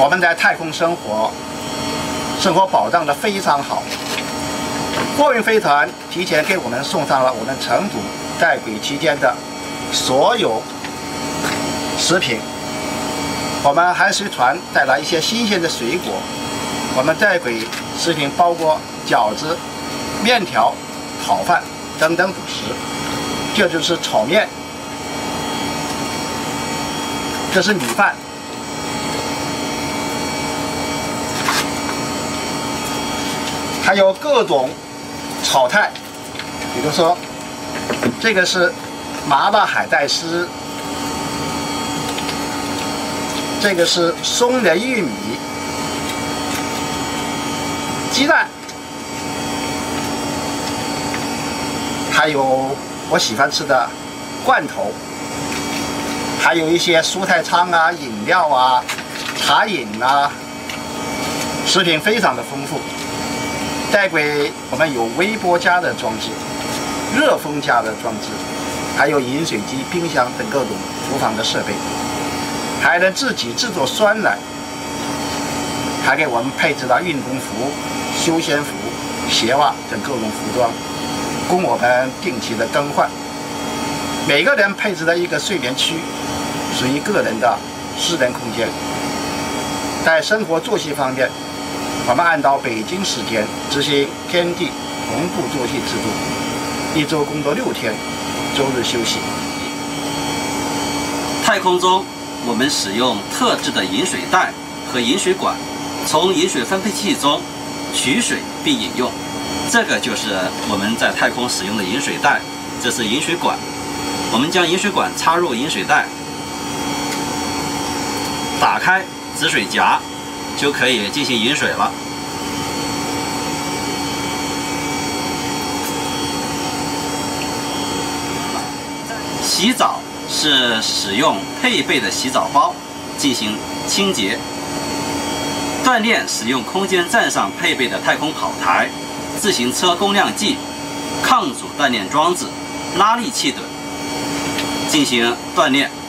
我们在太空生活保障得非常好。货运飞船提前给我们送上了我们乘组在轨期间的所有食品。我们还随船带来一些新鲜的水果。我们在轨食品包括饺子、面条、炒饭等等主食。这就是炒面，这是米饭。还有各种炒菜，比如说这个是麻辣海带丝，这个是松仁玉米、鸡蛋，还有我喜欢吃的罐头，还有一些蔬菜汤啊、饮料啊、茶饮啊，食品非常的丰富。在轨我们有微波加热装置、热风加热装置，还有饮水机、冰箱等各种厨房的设备，还能自己制作酸奶，还给我们配置了运动服、休闲服、鞋袜等各种服装，供我们定期的更换。每个人配置了一个睡眠区，属于个人的私人空间。在生活作息方面，我们按照北京时间执行天地同步作息制度，一周工作6天，周日休息。 太空中，我们使用特制的饮水袋和饮水管，从饮水分配器中取水并饮用。这个就是我们在太空使用的饮水袋，这是饮水管。我们将饮水管插入饮水袋，打开止水夹，就可以进行饮水了。洗澡是使用配备的洗澡包进行清洁。锻炼使用空间站上配备的太空跑台、自行车供量计、抗阻锻炼装置、拉力器等进行锻炼。